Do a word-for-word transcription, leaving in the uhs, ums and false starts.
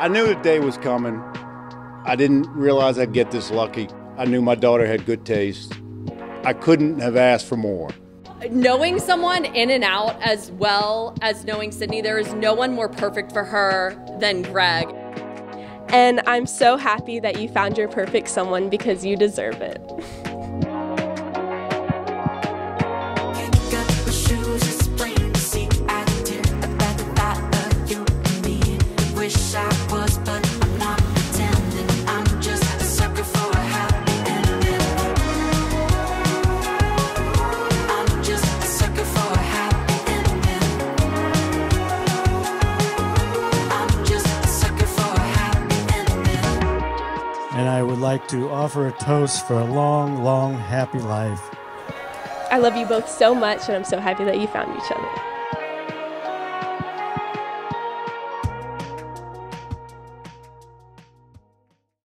I knew the day was coming. I didn't realize I'd get this lucky. I knew my daughter had good taste. I couldn't have asked for more. Knowing someone in and out as well as knowing Sydney, there is no one more perfect for her than Greg. And I'm so happy that you found your perfect someone because you deserve it. And I would like to offer a toast for a long, long, happy life. I love you both so much, and I'm so happy that you found each other.